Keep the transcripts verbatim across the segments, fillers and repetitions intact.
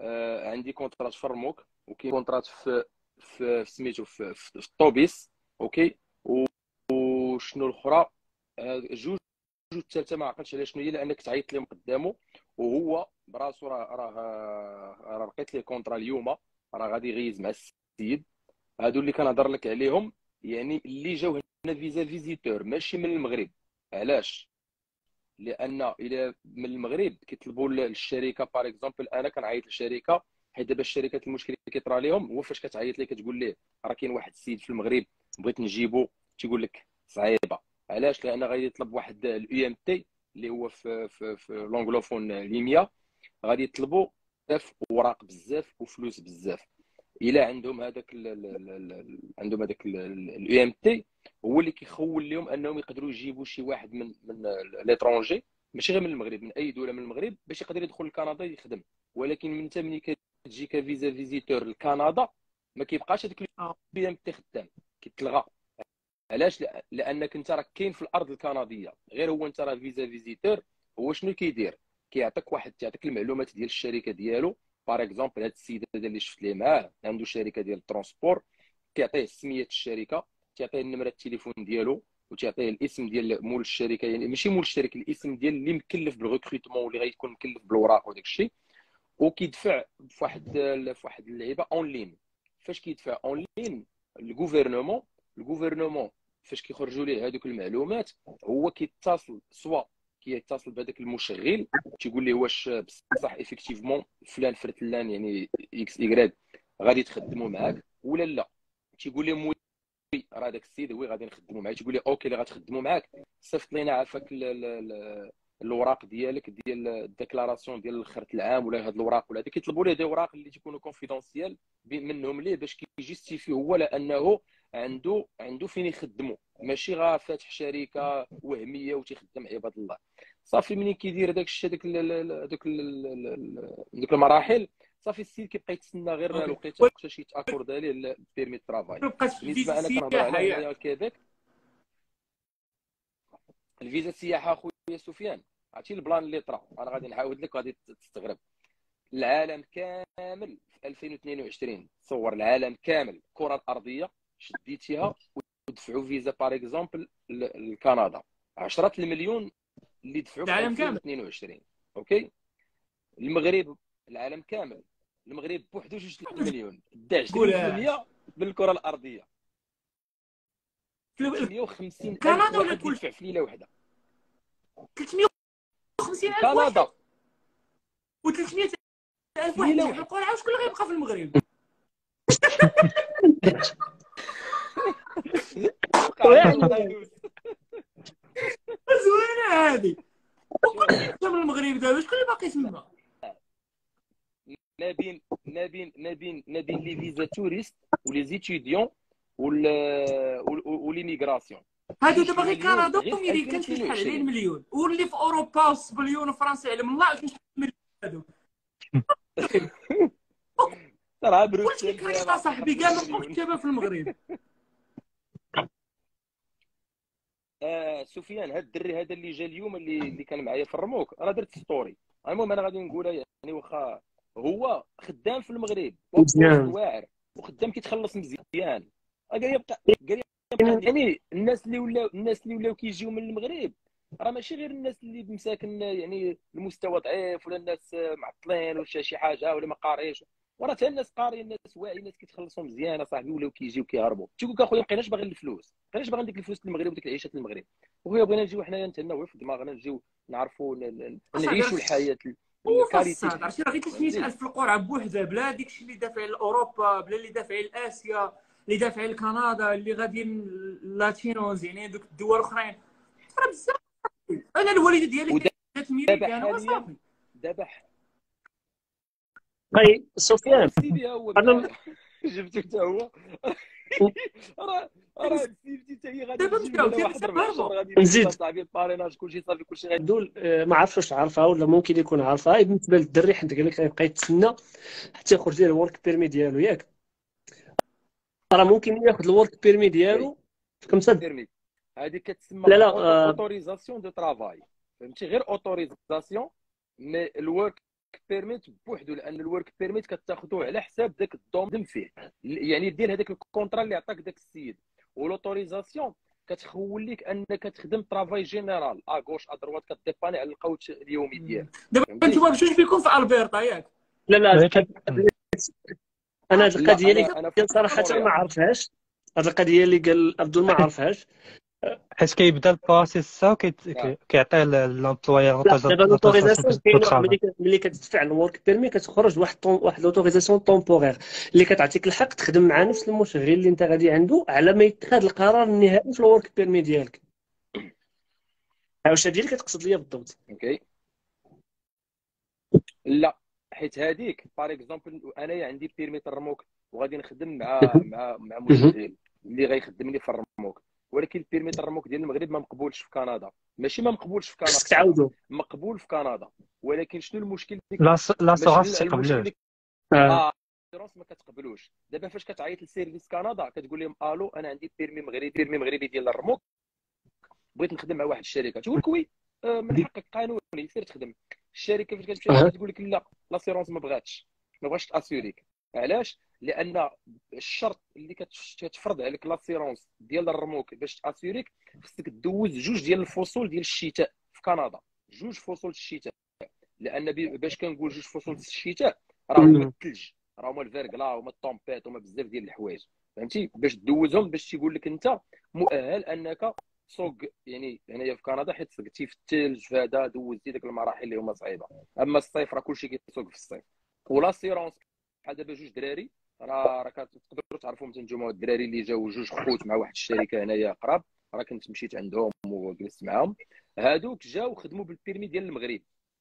آه عندي كونترات في الرموك، وكاين كونترات في في في سميتو في, في, في الطوبيس. اوكي. وشنو الاخرى؟ آه جوج جوج الثالثه ما عقلتش على شنو هي، لانك تعيط لهم قدامه وهو براسو راه راه راه لقيت ليه كونترا اليوم، راه غادي يغيز مع السيد. هادو اللي كنهضر لك عليهم يعني اللي جاو هنا فيزا فيزيتور ماشي من المغرب. علاش؟ لان الى من المغرب كيطلبوا للشركه باغ اكزومبل، انا كنعيط للشركه، حيت دابا الشركات المشكل اللي كيطرا لهم هو فاش كتعيط ليه كتقول ليه راه كاين واحد السيد في المغرب بغيت نجيبو، تيقول لك صعيبه. علاش؟ لان غادي يطلب واحد الاي ام تي اللي هو في في في لونغلوفون ليميا، غادي يطلبوا بزاف اوراق بزاف وفلوس بزاف. الى عندهم هذاك عندهم هذاك الاي ام تي، هو اللي كيخول لهم انهم يقدروا يجيبوا شي واحد من من ليترونجي، ماشي غير من المغرب، من اي دوله من المغرب، باش يقدر يدخل لكندا يخدم. ولكن من انت ملي كتجي كفيزا فيزيتور لكندا ما كيبقاش هذاك الاي ام تي خدام، كيتلغى. علاش؟ لانك انت راك كاين في الارض الكنديه، غير هو انت راه فيزا فيزيتور. هو شنو كيدير؟ كيعطيك واحد، تعطيك المعلومات ديال الشركه ديالو. باغ اكزومبل هذا السيد هذا اللي شفت ليه معاه عنده شركه ديال الترونسبور، كيعطيه سميه الشركه، تعطيه النمره التليفون ديالو، وتعطيه الاسم ديال مول الشركه، يعني ماشي مول الشركه، الاسم ديال اللي مكلف بالريكروتمون واللي غيكون مكلف بالوراق وداك الشيء. وكيدفع في واحد في واحد اللعيبه اون لين. فاش كيدفع اون لين الغوفرنمون، الغوفرنمون فاش كيخرجوا ليه هذوك المعلومات، هو كيتصل سوا كيتصل بهذاك المشغل، تيقول ليه واش بصح ايفيكتيفمون فلان فرتلان يعني اكس ايكغيك غادي تخدموا معاك ولا لا. تيقول لهم وي، راه داك السيد هو غادي نخدموا معاه. تيقول لي اوكي اللي غتخدموا معاك صيفط لينا عافاك الاوراق ديالك ديال الديكلاراسيون ديال الخرط العام ولا هاد الاوراق ولا هذا. كيطلبوا ليه دي اوراق اللي تيكونوا كونفيدونسيال منهم ليه، باش كيجيستيفي هو لانه عنده عنده فين يخدموا، ماشي غا فاتح شركه وهميه وتيخدم عباد الله. صافي ملي كيدير داك الشيء داك داك ديك المراحل، صافي السيد كيبقى يتسنى غير اوكي. الوقيته وقتاش يتاكورد عليه البيرمي ترافاي. بقات في الفيزا بالنسبه انا كنهضر السياحه على هنايا ياك؟ كيبيك، الفيزا السياحه اخويا سفيان، عرفتي البلان اللي طرا، انا غادي نعاود لك غادي تستغرب. العالم كامل في ألفين واثنين وعشرين، تصور العالم كامل الكره الارضيه شديتيها ودفعوا فيزا باغ اكزومبل لكندا عشرة المليون اللي دفعوا في العالم كامل. ألفين واثنين وعشرين. اوكي. المغرب، العالم كامل، المغرب بوحدو جوج المليون دا تقولهاش عشرين بالمية بالكره الارضيه. في ثلاثمية وخمسين الف كندا ولا واحد اللي كل دفع في ليله واحده. ثلاثمية وخمسين ألف واحد كندا و300 ألف في واحد ليله تيحب واحده. القرعه، وشكون اللي غيبقى في المغرب؟ وقع القانوس. زوينه هذه. شوف وكل حتى من المغرب دابا شكون اللي باقي تما؟ ما بين ما بين ما بين ما بين لي فيزا توريست ولي زيتيديون وال وليميغراسيون هادو جوج دابا غير المليون كندا غير في وميريكان شي شحال عليه ألفين واثنين وعشرين. المليون، واللي في اوروبا وسبليون وفرنسا علم الله شحال المليون هادو. راه كلشي بروكسل فيها كريطه باقي صاحبي، خمسين كاع ما بقاوش مليون. شباب في المغرب. آه سفيان، هاد الدري هذا اللي جا اليوم اللي اللي كان معايا في الرموك، راه درت ستوري. المهم انا غادي نقولها، يعني واخا هو خدام في المغرب وبوست مزيان. واعر وخدام كيتخلص مزيان، قال لي يبقى قال لي يبقى يعني الناس اللي ولاو الناس اللي ولاو كيجيو من المغرب راه ماشي غير الناس اللي مساكن يعني المستوى ضعيف ولا الناس معطلين ولا شي حاجه ولا ما قاريش، وراه حتى الناس قاريين، الناس واعيين، الناس كيتخلصوا مزيان اصاحبي ولاو كيجيو كيهربوا. تيقول لك اخويا ما بقيناش باغيين الفلوس، ما بقيناش باغيين ديك الفلوس المغرب وديك العيشه المغرب. وهي بغينا نجيو حنايا نتهناو في دماغنا، نجيو نعرفوا اصاحبي نعيشوا راه الحياه الكاليتي وفصاد الحياه. عرفتي راه غير ثلاثمية فهمتي؟ ألف في القرعه بوحدها، بلا داكشي اللي دافع لاوروبا، بلا اللي دافع لاسيا، اللي دافع لكندا، اللي غاديين لاتينوز يعني دوك الدول الاخرين. راه بزاف. انا الوالده ديالي دات ودابا ميريكان حاليا وصافي. دابا اي سفيان، سيدي هو انا بنايا جبتو حتى هو. راه راه سيفتي حتى هي غادي دابا تجي مشاو لهنا حتى واحد اربع هربوا. شهور غادي يدوز نزيد اصاحبي الباريناج كلشي صافي كلشي غادي. دول آه، ما عرفتش واش عارفها ولا ممكن يكون عارفها. هاي بالنسبه للدري حيت قال لك غيبقى يتسنى حتى يخرج ليه الورك بيرمي ديالو ياك. راه ممكن ياخذ الورك بيرمي وي ديالو في خمسه. بيرمي هذه كتسمى لا لا آه، اوتوريزاسيون دو ترافاي. فهمتي؟ غير اوتوريزاسيون، مي الورك بيرميت بوحدو، لان الورك بيرميت كتاخذوه على حساب داك الدومين فيه، يعني ديال هذاك الكونترا اللي عطاك داك السيد. ولوتوريزاسيون كتخول لك انك تخدم ترافاي جينيرال ا غوش ا دروات، كديباني على القوت اليومي ديالك. دابا انتم بجوج فيكم في البرتا ياك؟ لا لا، ولكن انا هذه لا القضيه اللي انا انا في قال صراحه ما مونريال. عرفهاش. هذه القضيه اللي قال عبدو ما عرفهاش. حيت كيبدا البروسيس نعم. كيعطي للامبلويور لا دابا لوتوريزاسيون كاين واحد ترافاي. ملي ملي كتدفع الورك بيرمي كتخرج واحد طون واحد لوتوريزاسيون طومبورير اللي كتعطيك الحق تخدم مع نفس المشغل اللي انت غادي عنده على ما يتخذ القرار النهائي في الورك بيرمي ديالك. واش هادي اللي كتقصد ليا بالضبط؟ اوكي لا، حيت هذيك باغ اكزومبل انايا عندي بيرميت الرموك وغادي نخدم مع مع مع مشغل اللي غيخدم لي في الرموك، ولكن البيرميت الرموك ديال المغرب ما مقبولش في كندا. ماشي ما مقبولش في خصك كندا، تعاودو. مقبول في كندا، ولكن شنو المشكل؟ لا لا ماشي سوغاف المشكل تيقبلوش. اه اه الاسيرونس ما كتقبلوش. دابا فاش كتعيط لسيرفيس كندا كتقول لهم الو انا عندي بيرمي مغربي بيرمي مغربي ديال الرموك، بغيت نخدم مع واحد الشركه، تقول لك وي آه، من حقك قانوني سير تخدم. الشركه فاش كتمشي أه. كتقول لك لا لاسيرونس ما بغاتش ما بغاش تاسيوريك. علاش؟ لان الشرط اللي كتش- كتفرض عليك لاسيرونس ديال الرموك باش تاسيوريك خصك دوز جوج ديال الفصول ديال الشتاء في كندا، جوج فصول الشتاء. لان بي- باش كنقول جوج فصول الشتاء راه هما مم. الثلج، راه هما الفيركلا، هما الطومبيت، هما بزاف ديال الحوايج، فهمتي؟ باش دوزهم باش تيقول لك انت مؤهل انك سوق. يعني هنايا في كندا حيت سقتي في الثلج في هذا دوزتي ديك المراحل اللي هما صعيبه. اما الصيف راه كلشي كيسوق في الصيف. ولا سيرونس بحال دابا جوج دراري، راه راه كتقدروا تعرفوا مثلا نتوما الدراري اللي جاوا جوج خوت مع واحد الشركه هنايا قراب، راه كنت مشيت عندهم وجلست معاهم، هادوك جاوا خدموا بالبيرمي ديال المغرب.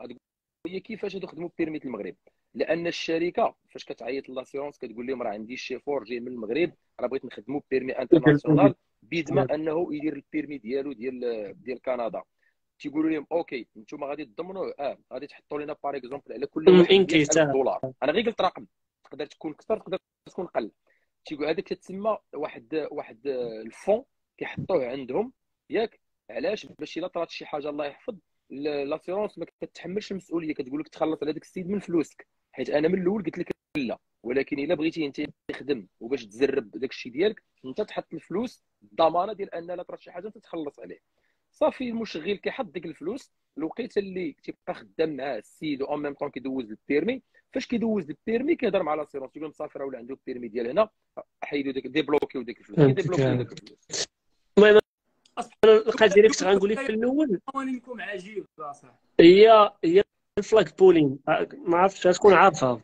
هي كيفاش هادو خدموا بيرميت المغرب؟ لان الشركه فاش كتعيط لاسيرونس كتقول لهم راه عندي شيفور جاي من المغرب، راه بغيت نخدموا بيرمي انترناسيونال بيدما انه يدير البيرمي ديالو ديال ديال كندا. تيقولوا لهم اوكي انتم غادي تضمنوا اه غادي تحطوا لنا باغ اكزومبل على كل واحد ان مية كيس ألف دولار. انا غير قلت رقم، تقدر تكون اكثر تقدر تكون قل. تيقول هذاك تتسمى واحد واحد الفون كيحطوه عندهم ياك. علاش؟ باش الا طرات شي حاجه الله يحفظ لاسيرونس ما كتحملش المسؤوليه، كتقول لك تخلص على داك السيد من فلوسك. حيت انا من الاول قلت لك لا، ولكن الا بغيتي انت تخدم وباش تزرب داك الشيء ديالك انت تحط الفلوس الضمانه ديال ان لا طرات شي حاجه انت تخلص عليه. صافي المشغل كيحط ديك الفلوس الوقيته اللي تيبقى خدام مع السيد اون ميم طون كيدوز البيرمي. فاش كيدوز البيرمي كيهضر مع لاسيرونس يقول لهم صافي راه ولا عنده البيرمي ديال هنا، حيدوا ديك ديبلوكيو ديك الفلوس، كيديبلوكيو ديك الفلوس. المهم اصلا انا القضيه اللي كنت غنقول لك في الاول قوانينكم عجيب صح. هي هي الفلاك بولين. ما عرفتش شكون عارفها.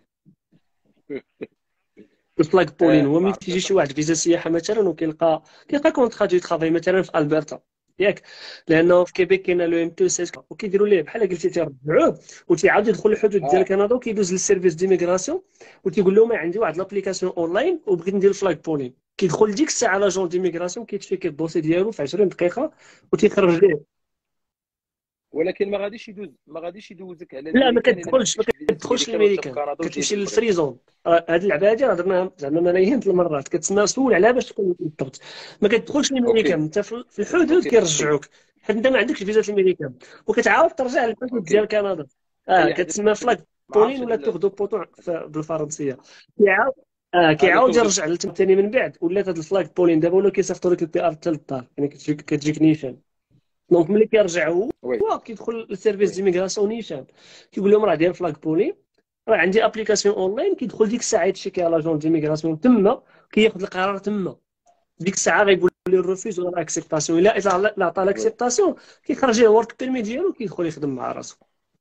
الفلاك بولين اه هو ما ملي عرفتش تيجي شي واحد فيزا سياحه مثلا وكيلقى كيلقى كونطرا دو ترافاي مثلا في البرتا ياك، لانه في كيبيك كاين لو ام تو سيس وكيديروا ليه بحال قلتي تيرجعوه وتيعاود يدخل الحدود ديال اه كندا وكيدوز للسيرفيس ديميغراسيون وتيقول لهم عندي واحد لابليكاسيون اونلاين وبغيت ندير فلاك بولين. كيدخل ديك الساعه لاجون ديميغراسيون كيتفيك الدوسي ديالو في عشرين دقيقه وتيخرج ليه. ولكن ما غاديش يدوز ما غاديش يدوزك على لا ما الميريكان الا ما كتدخلش ما عندكش فيزا كتدخلش الميريكان وانت في الميريكان، كندا وجاي كتمشي للمغرب. للفري زون. هاد اللعبه هادي هضرنا زعما ملايين د المرات كتسمى سول عليها باش تكون بالضبط. ما كتدخلش الميريكان، اوكي انت في في الحدود اوكي كيرجعوك حيت انت ما عندكش فيزا الميريكان وكتعاود ترجع للحدود اوكي ديال كندا. اه اي حد كتسمى فلاك ما بولين عرفتش ولا هاد تور دو بوطون بالفرنسيه. كيعاود اه هذا كيعاود تو دو. يرجع ثاني من بعد. ولات هاد الفلاك بولين دابا ولاو كيصيفطوا لك البي ار حتى للدار، يعني كتجيك كتجيك نيشان. دونك ملي كيرجع هو وي هو كيدخل للسيرفيس وي ديميغراسيون نيشان كيقول لهم راه داير فلاك بولين، راه عندي ابليكاسيون اونلاين. كيدخل ديك الساعه يتشيكي على لاجون ديميغراسيون تما كياخذ القرار تما. ديك الساعه غيقول لي الريفوز ولا اكسبتاسيون. الا اذا لا عطى وي لاكسبتاسيون كيخرج ليه ورك بيرمي ديالو كيدخل يخدم مع راسو.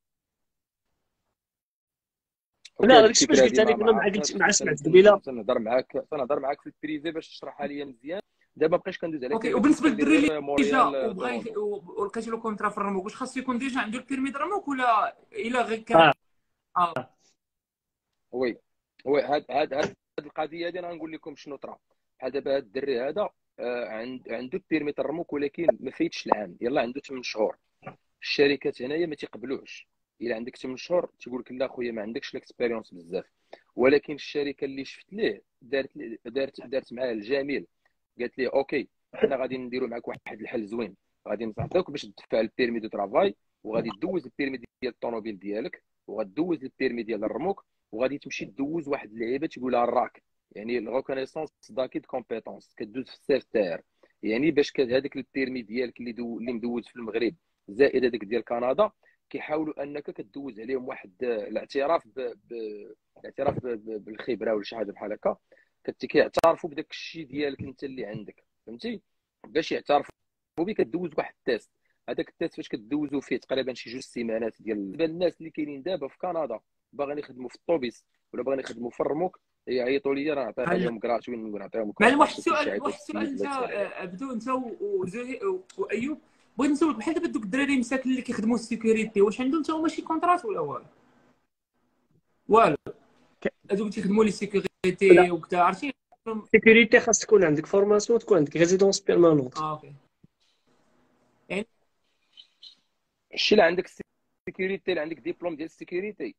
اوكي. لا هذه داكشي باش الفكره قلت هذه ما لك ما انا مع عرفتهاش، قلت مع خصني سمعت تن- قبيله. تنهضر معاك تنهضر معاك في البريفي باش تشرحها لي مزيان. دابا مابقيتش كندوز على اوكي. كيبيك، وبالنسبه كندير للدري اللي غير جا مونريال وبغى تورونتو. يخ- ولقيتي له كونترا في الرموك، واش خاصو يكون ديجا عنده البيرمي د الرموك ولا الا غير كان؟ اه اه وي وي هاد هاد هاد القضيه هذه انا غنقول لكم شنو طرا. بحال دابا هاد الدري هذا آه، عند عنده بيرمي الرموك ولكن ما فايتش العام، يلاه عنده ثمانية شهور. الشركات هنايا ما تيقبلوش الا عندك ثمانية شهور، تيقول لك لا خويا ما عندكش الاكسبيريونس بزاف. ولكن الشركه اللي شفت ليه دارت دارت دارت معاه الجميل، قالت ليه اوكي حنا غادي نديروا معك واحد الحل زوين، غادي نعطيوك باش تدفع البيرمي دو ترافاي وغادي دوز البيرمي ديال الطوموبيل ديالك وغدوز البيرمي ديال الرموك، وغادي تمشي دوز واحد اللعيبه تيقولها الراك، يعني الريكونيسونس داكي دو كومبيتونس، كدوز في السيف تاعر. يعني باش هذاك البيرمي ديالك اللي دو اللي مدوز في المغرب زائد هذاك ديال كندا، كيحاولوا انك كدوز عليهم واحد الاعتراف ب... ب... الاعتراف ب... ب... بالخبره ولا شي حاجه بحال هكا، كيعترفوا بداك الشيء ديالك انت اللي عندك، فهمتي؟ باش يعترفوا بك كدوز واحد التيست. هذاك التيست فاش كدوزو فيه تقريبا شي جوج سيمانات ديال بالنسبه للناس اللي كاينين دابا في كندا باغيين يخدموا في الطوبيس ولا باغيين يخدموا في الرموك، يعيطوا لي راه نعطيها لهم كراتوي، نعطيهم معلم واحد السؤال، واحد السؤال انت عبدو انت وزهير وايوب، بغيت نسولك بحال دابا دوك الدراري مساكن اللي كيخدموا السيكوريتي، واش عندهم حتى هما شي كونطرات ولا والو؟ والو هذوك تيخدموا لي سيكوريتي وكذا، عرفتي سيكوريتي خاص تكون عندك فورماسيون، تكون عندك ريزيدونس بيرمانونت. اه اوكي. يعني الشيء اللي عندك السيكوريتي، اللي عندك ديبلوم ديال السيكوريتي،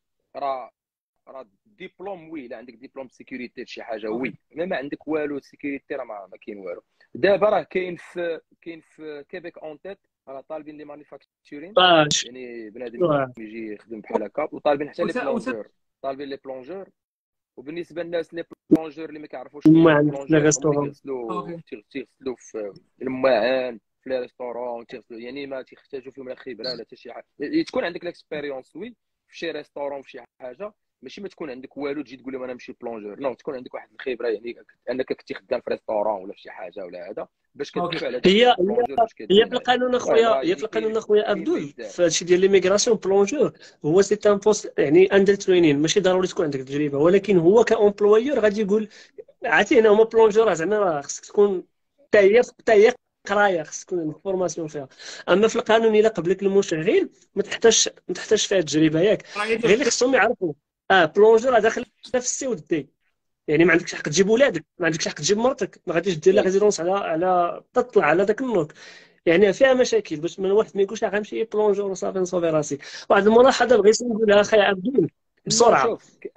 راه راه ديبلوم وي، الا عندك ديبلوم سيكوريتي شي حاجه وي، ما ما عندك والو سيكوريتي راه ما كاين والو. دابا راه كاين في كاين في كيبيك اون تيت راه طالبين لي مانيفاكتورين، يعني بنادم يجي يخدم بحال هكا، وطالبين حتى لي بلونجور، طالبين لي بلونجور. وبالنسبه للناس لي بلونجور اللي ما كيعرفوش بلونجور، تيغسلوا تيغسلوا في الماعن في لي ريستورون، تيغسلوا يعني ما تيحتاجوا فيهم لا خبره لا حتى شي حاجه، تكون عندك ليكسبيريونس وي في شي ريستورون في شي حاجه، ماشي ما تكون عندك والو تجي تقول لهم انا نمشي بلونجور، نو تكون عندك واحد الخبره، يعني انك كنتي خدام في ريستورون ولا في شي حاجه ولا هذا باش كتدفع على هي هي في القانون اخويا، هي في القانون اخويا ابدول في هادشي ديال ليميغراسيون بلونجور هو سي ان بوست يعني اندر ترينين، ماشي ضروري تكون عندك تجربه، ولكن هو كامبلويور غادي يقول عرفتي هنا هما بلونجور زعما راه خصك تكون حتى هي حتى هي قرايه، خصك تكون عندك فورماسيون فيها. اما في القانون الا قبلك المشغل ما تحتاجش ما تحتاجش فيها تجربه ياك، غير اللي خصهم يعرفوا اه بلونجور داخل في السي و دي، يعني ما عندكش حق تجيب ولادك، ما عندكش حق تجيب مرتك، ما غاديش دير لا ريزيدونس على على تطلع على داك النوك، يعني فيها مشاكل باش من واحد ما يقولش غنمشي بلونجور وصافي نصوفي راسي. واحد الملاحظه بغيت نقولها اخي عبدول بسرعه،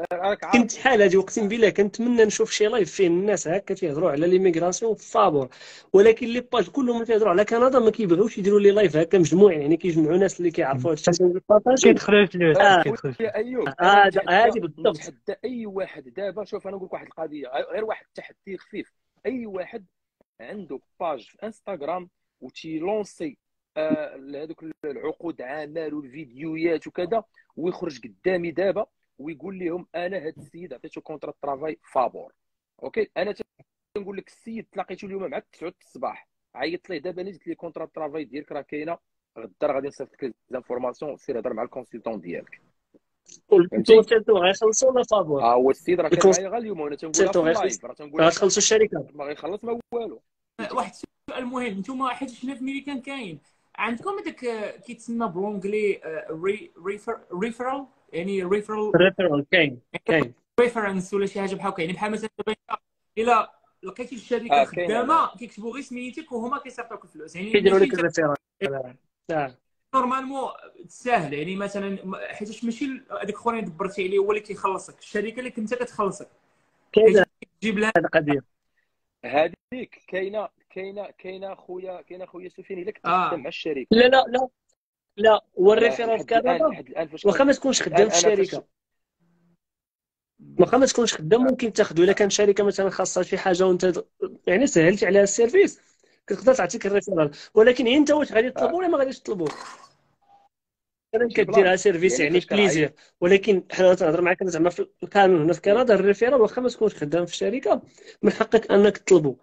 كنت شحال هادي اقسم بالله كنتمنى نشوف شي لايف فيه الناس هكا تيهضروا على ليميغراسيون فابور، ولكن لي باج كلهم اللي تيهضروا على كندا ما كيبغيوش يديروا لي لايف هكا مجموعين، يعني كيجمعوا ناس اللي كيعرفوا هادشي كيدخلوا الفلوس كيدخلوا يا ايوب. هذا هادي بالضبط. نتحدى اي واحد دابا، شوف انا نقول لك واحد القضيه، غير واحد التحدي خفيف، اي واحد عنده باج في انستغرام وتيلونسي هذوك آه العقود عمل والفيديوهات وكذا، ويخرج قدامي دابا ويقول لهم انا هذا السيد عطيته كونترا ترافاي فابور، اوكي انا تنقول لك السيد تلاقيته اليوم مع تسعة الصباح، عيطت ليه دابا نزلت لي كونترا ترافاي ديالك راه كاينه، غدا راه غادي نصيفط لك ليزانفورماسيون، سير هضر مع الكونسلتون ديالك. الكونسلتون غيخلصوا ولا فابور؟ اه هو السيد راه كان معايا غير اليوم وانا تنقولها في اللايف، راه تنقول غتخلصوا الشركه ما غيخلص ما والو. واحد السؤال مهم، نتوما حيت شفنا في ميريكان كاين عندكم هذاك كيتسمى بالونجلي ريفر ريفرال، يعني ريفرال ريفرال كاين كاين ريفرنس ولا شي حاجه بحال هكا، يعني بحال مثلا الا لقيتي الشركه آه خدامه كيكتبوا غير سميتك وهما كيصيفطوك الفلوس، يعني كيديروا لك الريفرال اه نورمالمون ساهل، يعني مثلا حيت ماشي هذاك الاخرين دبرتي عليه هو اللي كيخلصك، الشركه اللي كنت كتخلصك كاين تجيب لها القضيه هذيك كاينه كاينه كاينه خويا كاينه خويا سفيان الا كنت آه. خدام مع الشركه. لا لا لا لا هو الريفيرال في كندا واخا ما تكونش خدام في الشركه، واخا ما تكونش خدام ممكن تاخذو الا كانت شركه مثلا خاصها شي حاجه وانت يعني سهلتي عليها السيرفيس كتقدر تعطيك الريفيرال، ولكن انت واش غادي تطلبوا ولا ما غاديش تطلبوا؟ انا كديرها سيرفيس يعني بليزير، ولكن حنا تنهضر معاك زعما في القانون هنا في كندا الريفيرال واخا ما تكونش خدام في الشركه من حقك انك تطلبوا،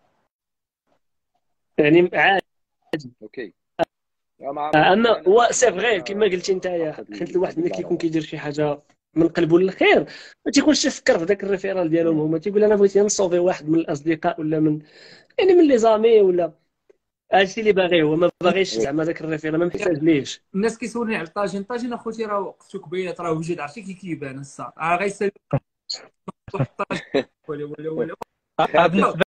يعني عادي. اوكي اما هو سي فغي كما قلتي انت، حيت الواحد ملي كيكون كيدير شي حاجه من قلبه للخير ما تيكونش تفكر في ذاك الريفيرال ديالهم هما، تيقول انا بغيت نصوفي واحد من الاصدقاء ولا من يعني من لي زامي ولا هادشي اللي باغي، هو ما باغيش زعما ذاك الريفيرال ما محتاج ليش. الناس كيسولوني على الطاجين، الطاجين اخوتي راه وقفتو كبيرات راه وجد، عرفتي كي كيبان الصاد راه غيسالي واحد الطاجين ولا ولا ولا